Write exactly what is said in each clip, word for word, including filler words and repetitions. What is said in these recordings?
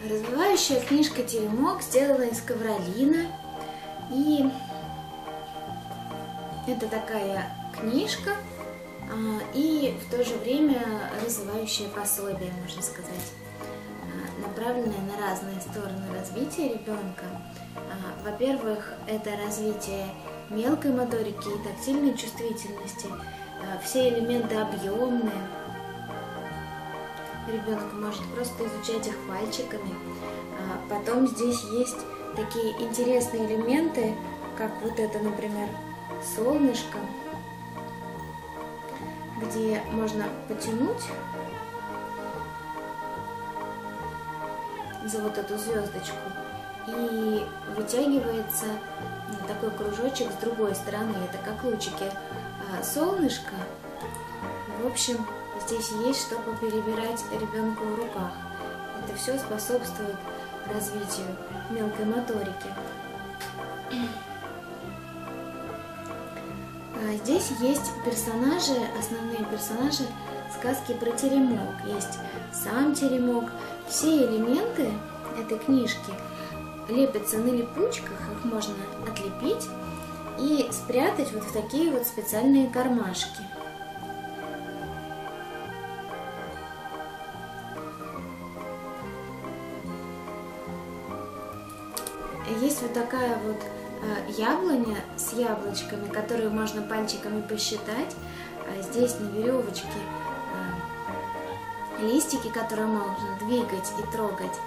Развивающая книжка «Теремок» сделана из ковролина. И это такая книжка и в то же время развивающее пособие, можно сказать, направленное на разные стороны развития ребенка. Во-первых, это развитие мелкой моторики и тактильной чувствительности. Все элементы объемные. Ребенок может просто изучать их пальчиками. Потом здесь есть такие интересные элементы, как вот это, например, солнышко, где можно потянуть за вот эту звездочку, и вытягивается такой кружочек с другой стороны. Это как лучики солнышка. В общем, здесь есть что поперебирать ребенку в руках. Это все способствует развитию мелкой моторики. Здесь есть персонажи, основные персонажи сказки про теремок. Есть сам теремок. Все элементы этой книжки лепятся на липучках, их можно отлепить и спрятать вот в такие вот специальные кармашки. Есть вот такая вот яблоня с яблочками, которую можно пальчиками посчитать. Здесь на веревочке листики, которые можно двигать и трогать.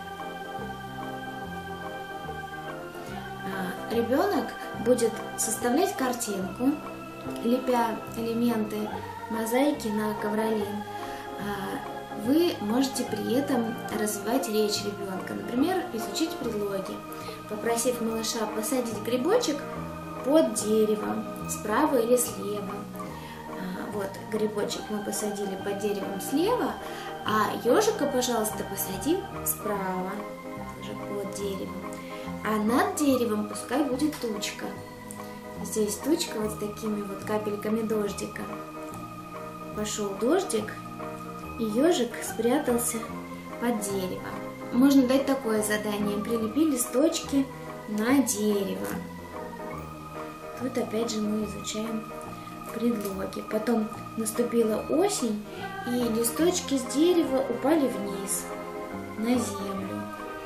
Ребенок будет составлять картинку, лепя элементы мозаики на ковролин. Вы можете при этом развивать речь ребенка, например, изучить предлоги, попросив малыша посадить грибочек под деревом, справа или слева. Вот, грибочек мы посадили под деревом слева, а ежика, пожалуйста, посадим справа, тоже под деревом. А над деревом пускай будет тучка. Здесь тучка вот с такими вот капельками дождика. Пошел дождик, и ежик спрятался под дерево. Можно дать такое задание: прилепи листочки на дерево. Тут опять же мы изучаем предлоги. Потом наступила осень, и листочки с дерева упали вниз, на землю.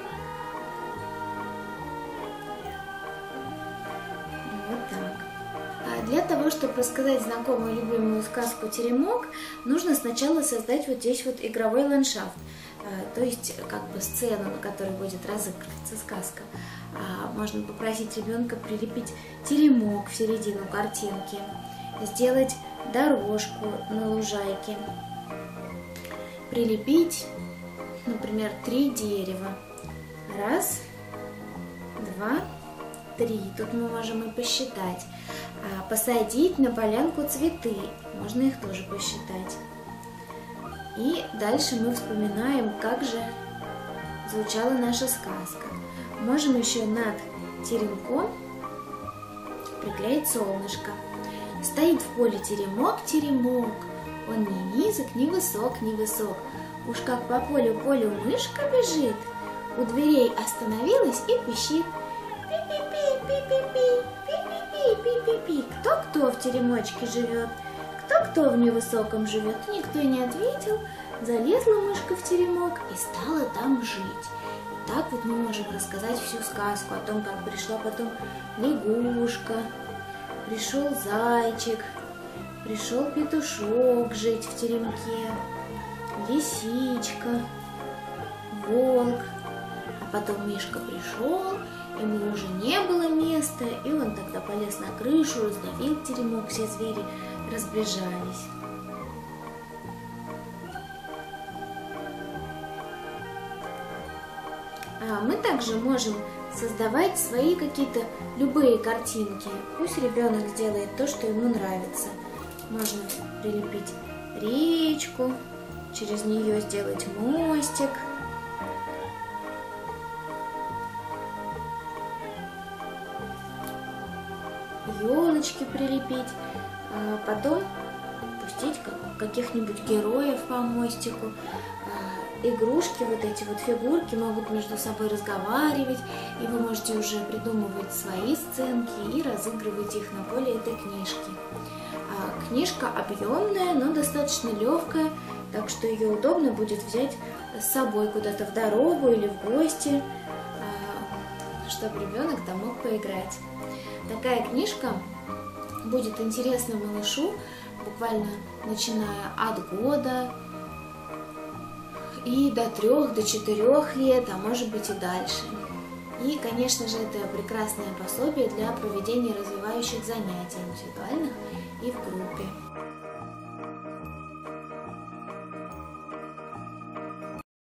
Вот так. А для того, чтобы рассказать знакомую любимую сказку «Теремок», нужно сначала создать вот здесь вот игровой ландшафт. То есть как бы сцену, на которой будет разыгрываться сказка. Можно попросить ребенка прилепить теремок в середину картинки, сделать дорожку на лужайке, прилепить, например, три дерева. Раз, два, три. Тут мы можем и посчитать. Посадить на полянку цветы. Можно их тоже посчитать. И дальше мы вспоминаем, как же звучала наша сказка. Можем еще над теремком приклеить солнышко. Стоит в поле теремок, теремок, он ни низок, ни высок, ни высок. Уж как по полю полю мышка бежит, у дверей остановилась и пищит. Пи-пи-пи, пи-пи-пи, пи-пи-пи, пи-пи-пи. Кто-кто в теремочке живет? Кто-кто в невысоком живет? Никто не ответил. Залезла мышка в теремок и стала там жить. И так вот мы можем рассказать всю сказку о том, как пришла потом лягушка, пришел зайчик, пришел петушок жить в теремке, лисичка, волк. А потом Мишка пришел, ему уже не было места, и он тогда полез на крышу, раздавил теремок, все звери разбежались. А мы также можем создавать свои какие-то любые картинки. Пусть ребенок сделает то, что ему нравится. Можно прилепить речку, через нее сделать мостик. Елочки прилепить. А потом пусть разместить как, каких-нибудь героев по мостику. Игрушки, вот эти вот фигурки могут между собой разговаривать, и вы можете уже придумывать свои сценки и разыгрывать их на поле этой книжки. А книжка объемная, но достаточно легкая, так что ее удобно будет взять с собой куда-то в дорогу или в гости, чтобы ребенок там мог поиграть. Такая книжка будет интересна малышу буквально начиная от года и до трех, до четырех лет, а может быть и дальше. И, конечно же, это прекрасное пособие для проведения развивающих занятий индивидуальных и в группе.